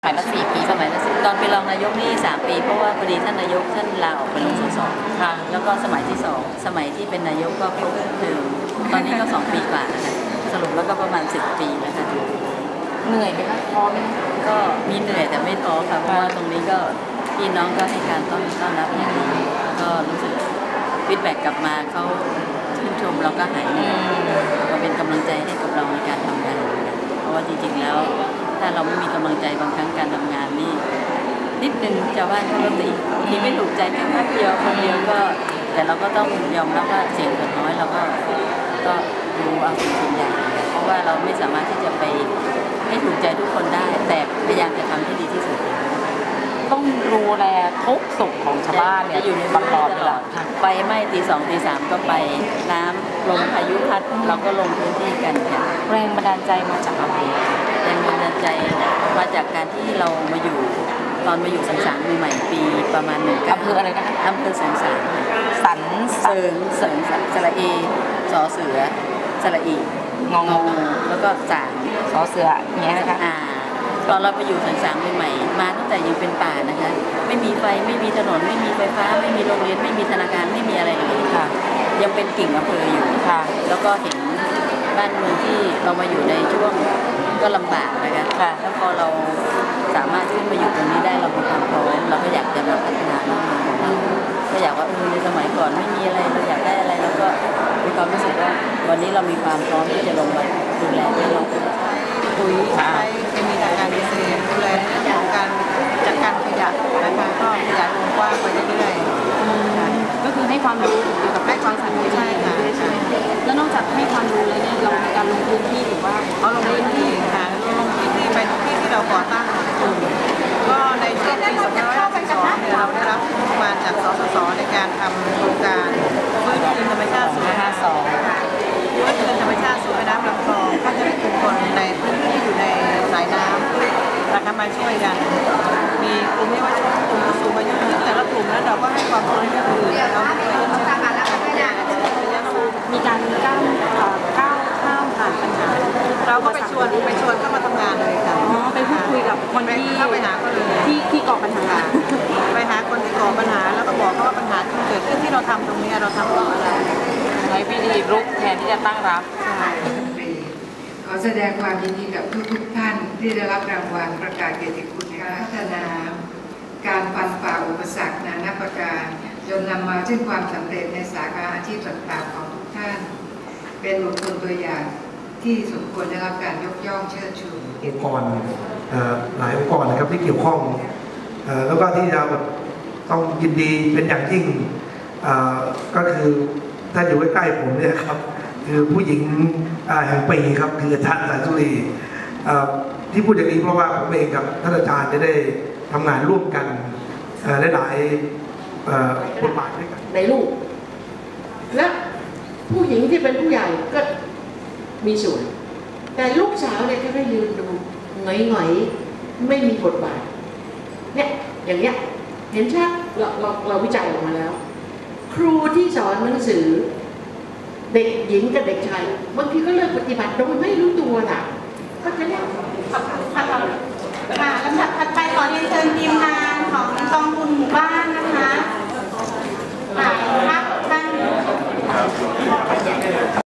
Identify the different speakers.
Speaker 1: มัยละ4 ปี
Speaker 2: สมัยละตอนเป็นรองนายกนี่3 ปีเพราะว่าพอดีท่านนายกท่านลาออกไปลงสสค่ะแล้วก็สมัยที่2สมัยที่เป็นนายกก็ครบเทอมตอนนี้ก็2 ปีกว่านะคะสรุปแล้วก็ประมาณ10 ปีนะคะ
Speaker 1: เหนื่อยไหมคะท้อไหม
Speaker 2: ก็มีเหนื่อยแต่ไม่ท้อค่ะเพราะว่าตรงนี้ก็พี่น้องก็ให้การต้อนรับอย่างดีก็รู้สึกฟีดแบ็กกลับมาเขาชื่นชมเราก็หายเหนื่อยก็เป็นกำลังใจให้กับเราในการทำงานเพราะว่าจริงๆแล้วถ้าเราไม่มีกำลังใจบางครั้งการทำงานนี่นิดนึงชาวบ้านเขาก็ตีทีไม่ถูกใจแค่แป๊บเดียวคนเดียวก็แต่เราก็ต้องยอมรับว่าเสียงส่วนน้อยเราก็ดูเอาส่วนใหญ่เพราะว่าเราไม่สามารถที่จะไปให้ถูกใจทุกคนได้แต่พยายามจะทำให้ดีที่สุด
Speaker 1: ต้องดูแลทุกสุขของชาวบ้านเนี่ย
Speaker 2: อยู่ใน
Speaker 1: ตลอดเวลา
Speaker 2: ไฟไหม้ตี2ตี3ก็ไปน้ำลมพายุพัดเราก็ลงพื้นที่กันค่ะ
Speaker 1: แรงบันดาลใจมาจากอะไร
Speaker 2: แรงบันดาลใจมาจากการที่เรามาอยู่ตอนมาอยู่สังสารใหม่ปีประมาณ1
Speaker 1: อำเภออะไรนะคะ
Speaker 2: อำเภอสังสารเสริงสระเอสอเสือสระอี
Speaker 1: งองู
Speaker 2: แล้วก็สาง
Speaker 1: สอเสืออย่างเงี้ยนะคะ
Speaker 2: ตอนเราไปอยู่สังสารใหม่ๆมาตั้งแต่ยังเป็นป่านะคะไม่มีไฟไม่มีถนนไม่มีไฟฟ้าไม่มีโรงเรียนไม่มีธนาคารไม่มีอะไรเลยค่ะยังเป็นกิ่งอำเภออยู่
Speaker 1: ค่ะ
Speaker 2: แล้วก็เห็นบ้านเมืองที่เรามาอยู่ในช่วงก็ลำบากนะคะแล้วพอเราสามารถขึ้นมาอยู่ตรงนี้ได้เรามีความพร้อมเราก็อยากจะมาพัฒนาบ้านเมืองของเราก็อยากว่าในสมัยก่อนไม่มีอะไรเราอยากได้อะไรแล้วก็มีความรู้สึกว่าวันนี้เรามีความพร้อมที่จะลงมาดูแลให้เรา
Speaker 3: ปุ๋ยใช้เคมีทางการเกษตรดูแลเรื่องของการจัดการขยะนะคะก็ขยายวงกว้างไปเรื่อยๆ
Speaker 1: ก็คือให้ความรู้เกี่ยวกับให้ความสัมพันธ์
Speaker 3: ใช่ค่ะ
Speaker 1: แล้วนอกจากให้ความรู้แล้วเนี่ยเรามีการลงพื้นที่หรือว่า
Speaker 3: ลงพื้นที่ค่ะลงพื้นที่ไปทุกที่ที่เราก่อตั้งก็ในช่วงปี2552เนี่ยเราได้รับงบประมาณจากสสสในการทำโครงการฟื้นคืนธรรมชาติสู่ฟื้นคืนธรรมชาติสู่แม่น้ำลำคลองก็จะมีกลุ่มคนในพื้นที่อยู่ในสายน้ำนะคะมาช่วยกันมีกลุ่มเยาวชนกลุ่มผู้สูงอายุแต่ละกลุ่มแล้วเราก็ให้ความรู้ก็คือเรา
Speaker 1: มีการก้าวข้ามผ่านปัญหา
Speaker 3: เราก็ไปชวนเข้ามาทำงานเลยค่ะ
Speaker 1: ไปพูดคุยกับคนที่
Speaker 3: เข้าไปหาคน
Speaker 1: ที่ก่อปัญหา
Speaker 3: ไปหาคนที่ก่อปัญหาแล้วก็บอกเขาว่าปัญหาที่เกิดขึ้นที่เราทำตรงนี้เราทำเพราะอะไร
Speaker 1: ใช้วิธีรุกแทนที่จะตั้งรับ
Speaker 4: ขอแสดงความยินดีกับทุกท่านที่ได้รับรางวัลประกาศเกียรติคุณการพัฒนาการฟันฝ่าอุปสรรคนานาประการจนนำมาซึ่งความสำเร็จในสาขาอาชีพต่างๆของทุกท่านเป็นบุคคลตัวอย่างที่สมควรได้รับการยกย่องเชิดชู
Speaker 5: องค์กรหลายองค์กรนะครับที่เกี่ยวข้องแล้วก็ที่เราต้องยินดีเป็นอย่างยิ่งก็คือถ้าอยู่ใกล้ๆผมเนี่ยครับคือผู้หญิงแห่งปีครับคือท่านสายสุรีที่พูดอย่างนี้เพราะว่าผมเองกับท่านอาจารย์ได้ทำงานร่วมกันหลายบทบาทด้วยกัน
Speaker 6: ในลูกและผู้หญิงที่เป็นผู้ใหญ่ก็มีส่วนแต่ลูกสาวเนี่ยก็ยืนดูหงอยๆไม่มีบทบาทเนี่ยอย่างเงี้ยเห็นชัดเราวิจัยออกมาแล้วครูที่สอนหนังสือเด็กหญิงกับเด็กชายบางทีก็เลิกปฏิบัติโดยไม่รู้ตัวล่ะก็จะเรียก
Speaker 7: ค่ะลำดับถัดไปขอเรียนเชิญทีมงานของกองทุนหมู่บ้านนะคะ